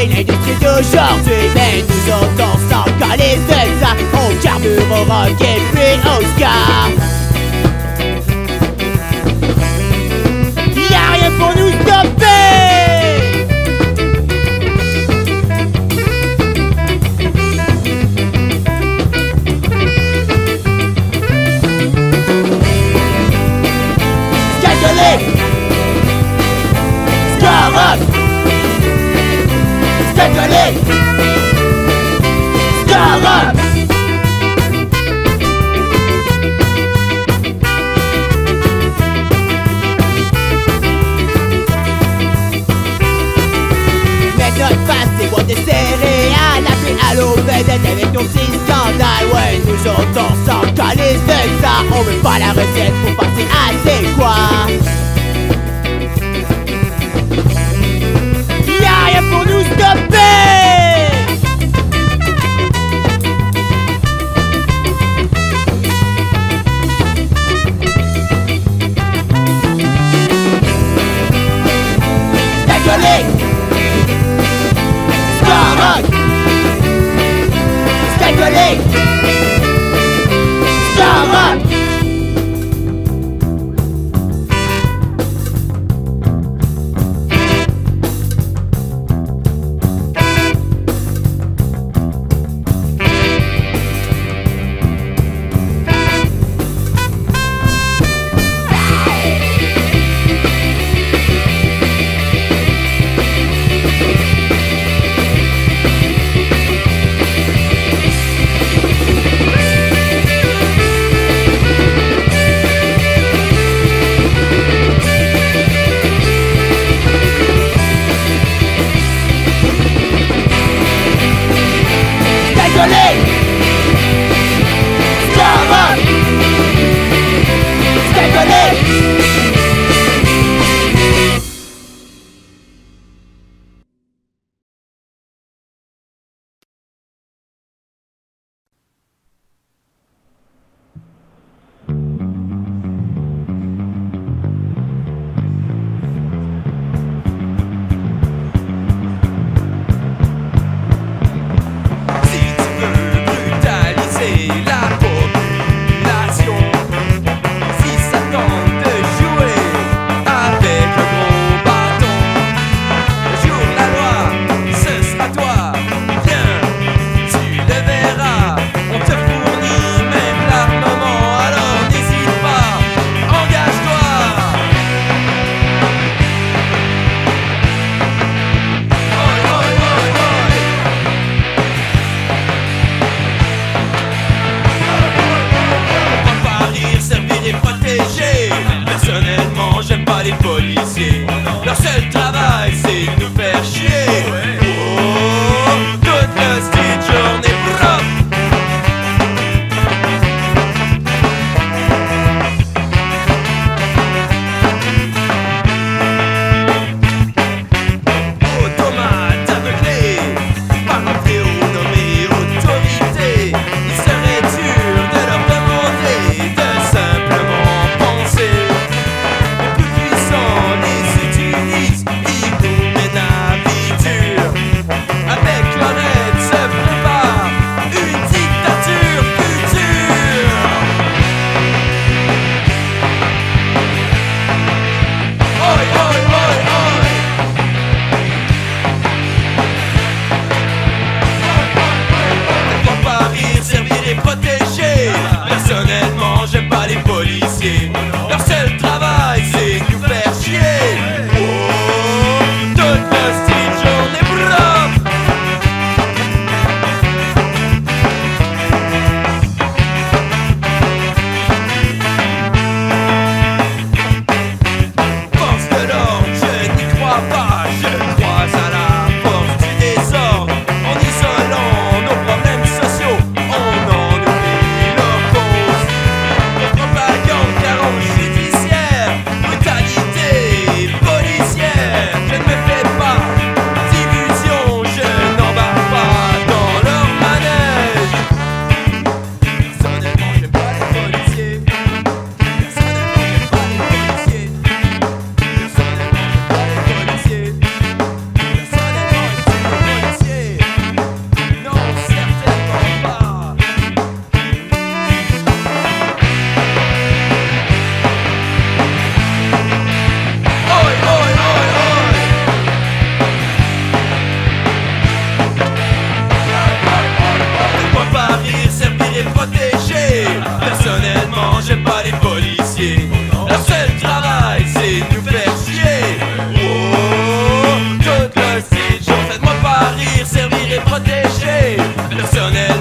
paye l'industrie d'aujourd'hui. Mais nous autres on s'en calisse de ça. On carbure au rock et puis au ska. Y'a rien pour nous stopper. Ska-rock, ska-collé, ska-rock. Mets notre face, des boîtes de céréales, appelez à l'eau vedette avec nos petits scandales. Ouais, nous autres on s'en calisse de ça. On veut pas la recette pour passer à c'est quoi. Y'a rien pour nous stopper. Ska-collé, ska-rock, ska-collé, ska-rock.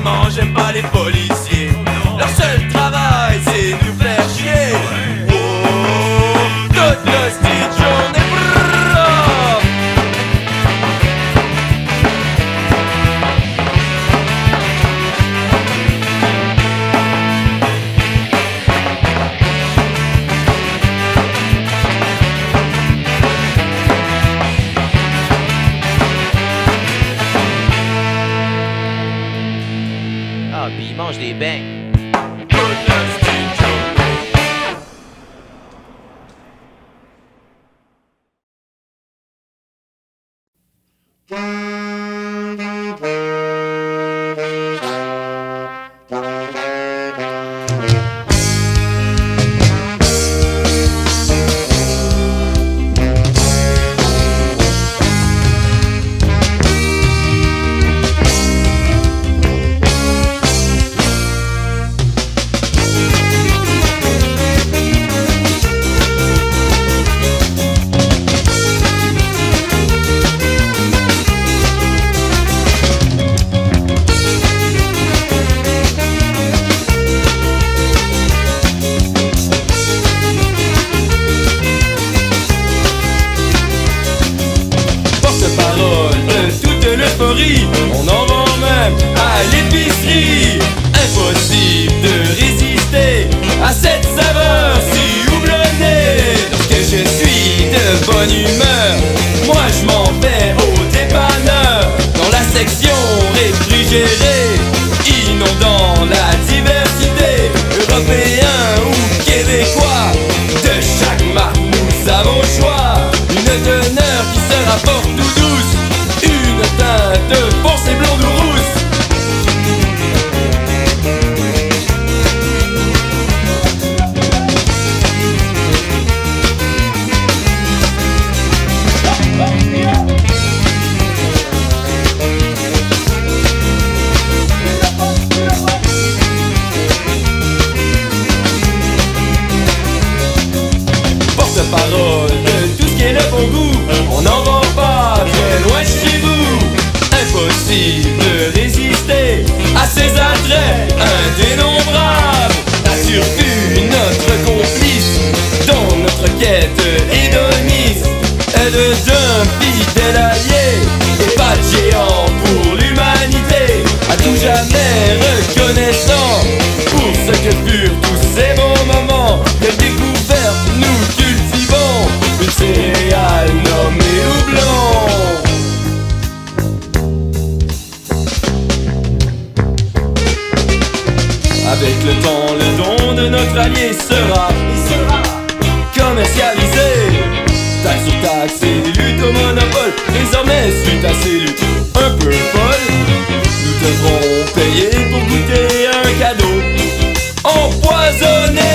Sincèrement j'aime pas les policiers. Leur seul travail c'est nous faire chier. Oh, toute la petite journée. Ah, puis il mange des beignes. On en vend même à l'épicerie. Impossible de résister à cette saveur si houblonnée. Lorsque je suis de bonne humeur, moi je m'en vais au dépanneur. Dans la section réfrigérée, inondant la diversité. Européen ou québécois, de chaque marque nous avons le choix. Une teneur qui se rapporte tout douce, une teinte foncée blonde ou rousse. Porte-parole de tout ce qui est le bon goût, on n'en vend pas très loin de chez vous. Impossible de résister à ces attraits indénombrables. La survie, notre complice dans notre quête hédoniste, est de d'un fidèle allié et pas de géant pour l'humanité. À tout jamais reconnaissant pour ce que furent tous ces bons moments. Quelle découverte nous cultivons, une céréale nommée houblon. Avec le temps, le don de notre allié sera commercialisé. Taxe sur taxe et lutte au monopole. Désormais, suite à ces luttes un peu folles, nous devrons payer pour goûter un cadeau empoisonné.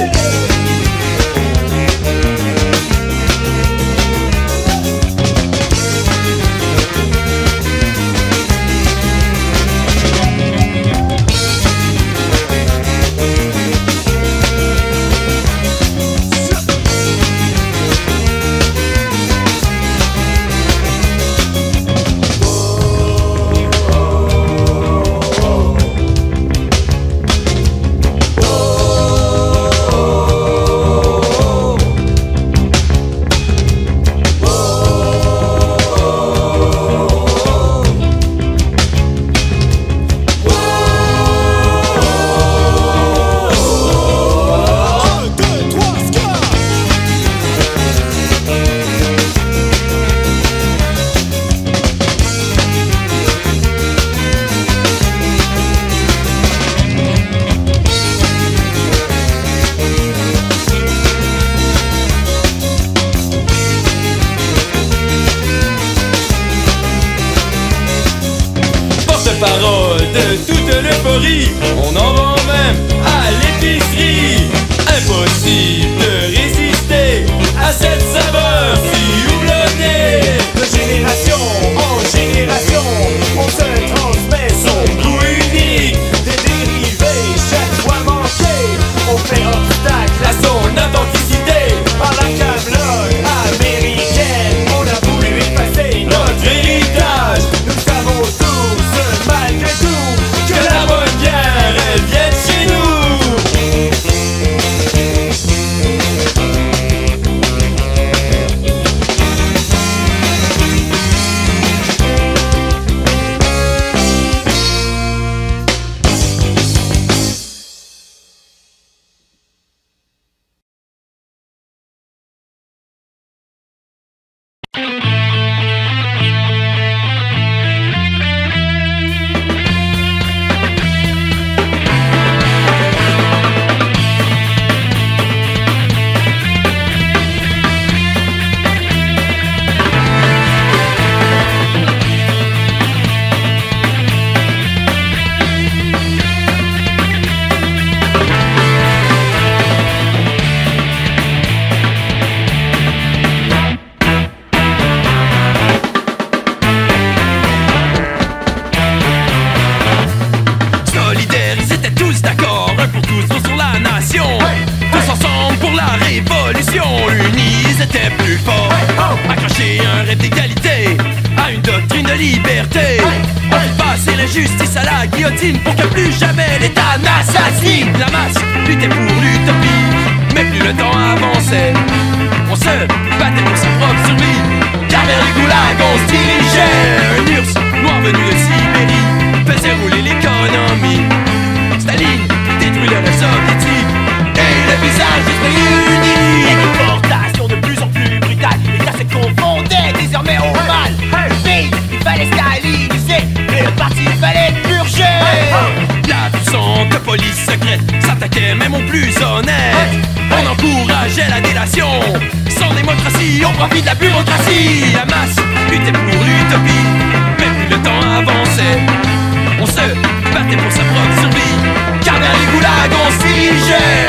Parole de toute l'euphorie, on en vend même à l'épicerie. Impossible de résister à cette saveur si houblonnée. De génération en génération, on se transmet son goût unique. Des dérivés chaque fois manqués, on fait obstacle à son authenticité. Par la camelote américaine, on a voulu effacer notre héritage. Nous savons tous, malgré tout, que la la guillotine pour que plus jamais l'État n'assassine. La masse luttait pour l'utopie, mais plus le temps avançait, on se battait pour sa propre survie, car vers les goulags on se dirigeait. Un URSS noir venu de Sibérie faisait rouler l'économie. Staline détruit le reste soviétique et le visage des pays unis. Les déportations de plus en plus brutales, l'État se confondait désormais au mal. Le pays, il fallait staliniser, et le parti, il fallait purger. La puissante police secrète s'attaquait même aux plus honnêtes. On encourageait la délation. Sans démocratie, on profite de la bureaucratie. La masse luttait pour l'utopie, mais plus le temps avançait, on se battait pour sa propre survie, car vers les goulags on se dirigeait.